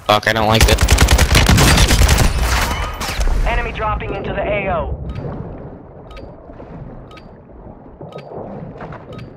Fuck, I don't like this. Enemy dropping into the AO.